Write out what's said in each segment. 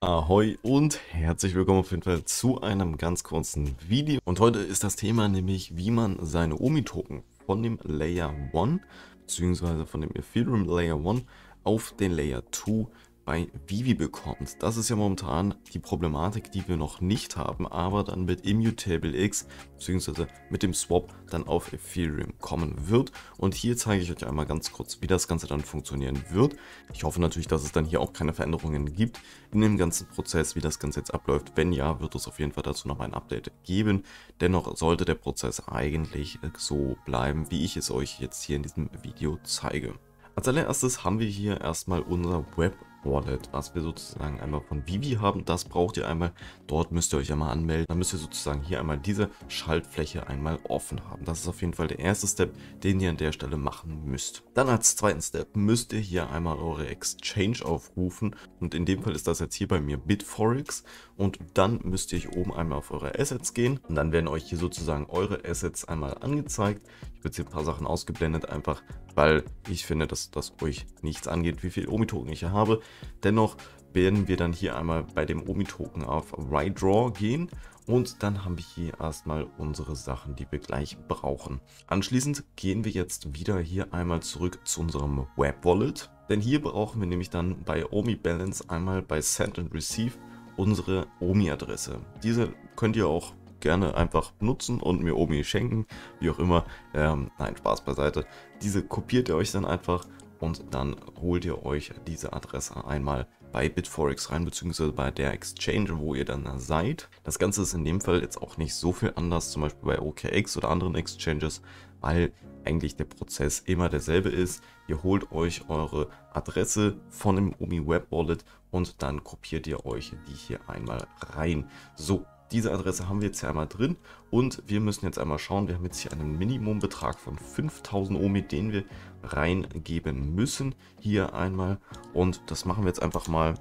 Ahoi und herzlich willkommen auf jeden Fall zu einem ganz kurzen Video. Und heute ist das Thema nämlich, wie man seine OMI-Token von dem Layer 1 bzw. von dem Ethereum Layer 1 auf den Layer 2 bei Vivi bekommt. Das ist ja momentan die Problematik, die wir noch nicht haben, aber dann mit Immutable X bzw. mit dem Swap dann auf Ethereum kommen wird. Und hier zeige ich euch einmal ganz kurz, wie das Ganze dann funktionieren wird. Ich hoffe natürlich, dass es dann hier auch keine Veränderungen gibt in dem ganzen Prozess, wie das Ganze jetzt abläuft. Wenn ja, wird es auf jeden Fall dazu noch ein Update geben. Dennoch sollte der Prozess eigentlich so bleiben, wie ich es euch jetzt hier in diesem Video zeige. Als allererstes haben wir hier erstmal unser Web Wallet, was wir sozusagen einmal von Vivi haben. Das braucht ihr einmal. Dort müsst ihr euch einmal anmelden. Dann müsst ihr sozusagen hier einmal diese Schaltfläche einmal offen haben. Das ist auf jeden Fall der erste Step, den ihr an der Stelle machen müsst. Dann als zweiten Step müsst ihr hier einmal eure Exchange aufrufen. Und in dem Fall ist das jetzt hier bei mir Bitforex. Und dann müsst ihr hier oben einmal auf eure Assets gehen. Und dann werden euch hier sozusagen eure Assets einmal angezeigt. Ich habe jetzt hier ein paar Sachen ausgeblendet, einfach weil ich finde, dass das euch nichts angeht, wie viel OMI-Token ich hier habe. Dennoch werden wir dann hier einmal bei dem OMI-Token auf Withdraw gehen und dann haben wir hier erstmal unsere Sachen, die wir gleich brauchen. Anschließend gehen wir jetzt wieder hier einmal zurück zu unserem Web Wallet, denn hier brauchen wir nämlich dann bei OMI Balance einmal bei Send and Receive unsere OMI-Adresse. Diese könnt ihr auch gerne einfach nutzen und mir OMI schenken, wie auch immer. Nein, Spaß beiseite. Diese kopiert ihr euch dann einfach und dann holt ihr euch diese Adresse einmal bei Bitforex rein, beziehungsweise bei der Exchange, wo ihr dann seid. Das Ganze ist in dem Fall jetzt auch nicht so viel anders, zum Beispiel bei OKX oder anderen Exchanges, weil eigentlich der Prozess immer derselbe ist. Ihr holt euch eure Adresse von dem OMI Web Wallet und dann kopiert ihr euch die hier einmal rein. So. Diese Adresse haben wir jetzt hier einmal drin und wir müssen jetzt einmal schauen, wir haben jetzt hier einen Minimumbetrag von 5000 OMI, den wir reingeben müssen, hier einmal, und das machen wir jetzt einfach mal.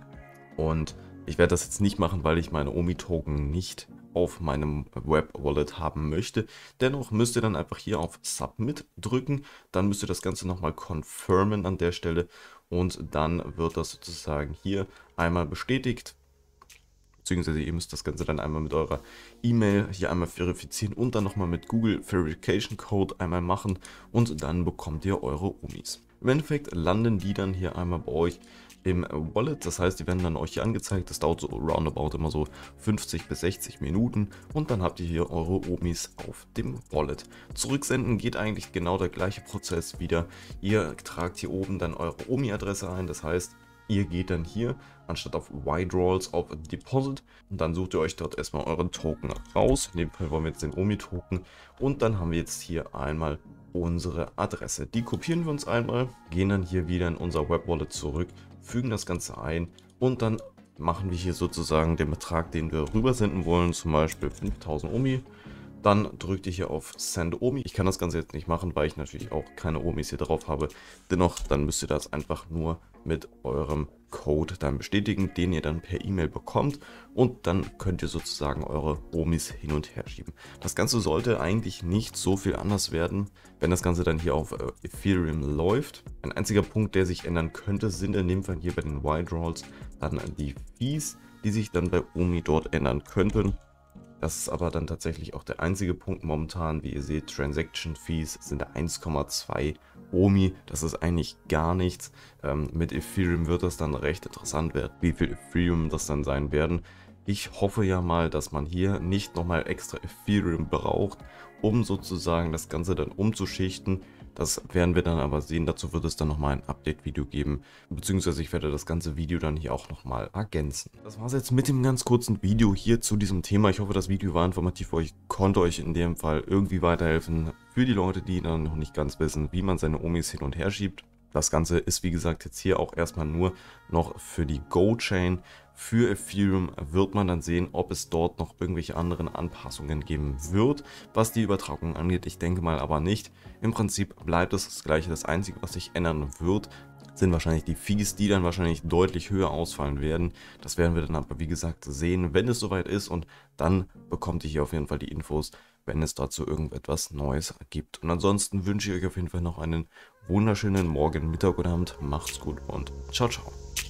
Und ich werde das jetzt nicht machen, weil ich meine OMI-Token nicht auf meinem Web Wallet haben möchte. Dennoch müsst ihr dann einfach hier auf Submit drücken, dann müsst ihr das Ganze nochmal confirmen an der Stelle und dann wird das sozusagen hier einmal bestätigt. Beziehungsweise ihr müsst das Ganze dann einmal mit eurer E-Mail hier einmal verifizieren und dann nochmal mit Google Verification Code einmal machen und dann bekommt ihr eure OMIs. Im Endeffekt landen die dann hier einmal bei euch im Wallet, das heißt, die werden dann euch hier angezeigt. Das dauert so roundabout immer so 50 bis 60 Minuten und dann habt ihr hier eure OMIs auf dem Wallet. Zurücksenden geht eigentlich genau der gleiche Prozess wieder. Ihr tragt hier oben dann eure OMI-Adresse ein, das heißt, ihr geht dann hier anstatt auf Withdrawals auf Deposit und dann sucht ihr euch dort erstmal euren Token raus. In dem Fall wollen wir jetzt den OMI-Token und dann haben wir jetzt hier einmal unsere Adresse. Die kopieren wir uns einmal, gehen dann hier wieder in unser Web Wallet zurück, fügen das Ganze ein und dann machen wir hier sozusagen den Betrag, den wir rübersenden wollen, zum Beispiel 5000 OMI. Dann drückt ihr hier auf Send OMI. Ich kann das Ganze jetzt nicht machen, weil ich natürlich auch keine OMIs hier drauf habe. Dennoch, dann müsst ihr das einfach nur mit eurem Code dann bestätigen, den ihr dann per E-Mail bekommt. Und dann könnt ihr sozusagen eure OMIs hin und her schieben. Das Ganze sollte eigentlich nicht so viel anders werden, wenn das Ganze dann hier auf Ethereum läuft. Ein einziger Punkt, der sich ändern könnte, sind in dem Fall hier bei den Withdrawals dann die Fees, die sich dann bei OMI dort ändern könnten. Das ist aber dann tatsächlich auch der einzige Punkt momentan. Wie ihr seht, Transaction Fees sind 1,2 OMI. Das ist eigentlich gar nichts. Mit Ethereum wird das dann recht interessant werden, wie viel Ethereum das dann sein werden. Ich hoffe ja mal, dass man hier nicht nochmal extra Ethereum braucht, um sozusagen das Ganze dann umzuschichten. Das werden wir dann aber sehen. Dazu wird es dann nochmal ein Update-Video geben, beziehungsweise ich werde das ganze Video dann hier auch nochmal ergänzen. Das war es jetzt mit dem ganz kurzen Video hier zu diesem Thema. Ich hoffe, das Video war informativ für euch, konnte euch in dem Fall irgendwie weiterhelfen. Für die Leute, die dann noch nicht ganz wissen, wie man seine OMIs hin und her schiebt. Das Ganze ist, wie gesagt, jetzt hier auch erstmal nur noch für die Go-Chain. Für Ethereum wird man dann sehen, ob es dort noch irgendwelche anderen Anpassungen geben wird, was die Übertragung angeht. Ich denke mal aber nicht. Im Prinzip bleibt es das Gleiche. Das Einzige, was sich ändern wird, sind wahrscheinlich die Fees, die dann wahrscheinlich deutlich höher ausfallen werden. Das werden wir dann aber, wie gesagt, sehen, wenn es soweit ist. Und dann bekommt ihr hier auf jeden Fall die Infos, wenn es dazu irgendetwas Neues gibt. Und ansonsten wünsche ich euch auf jeden Fall noch einen wunderschönen Morgen, Mittag oder Abend. Macht's gut und ciao, ciao.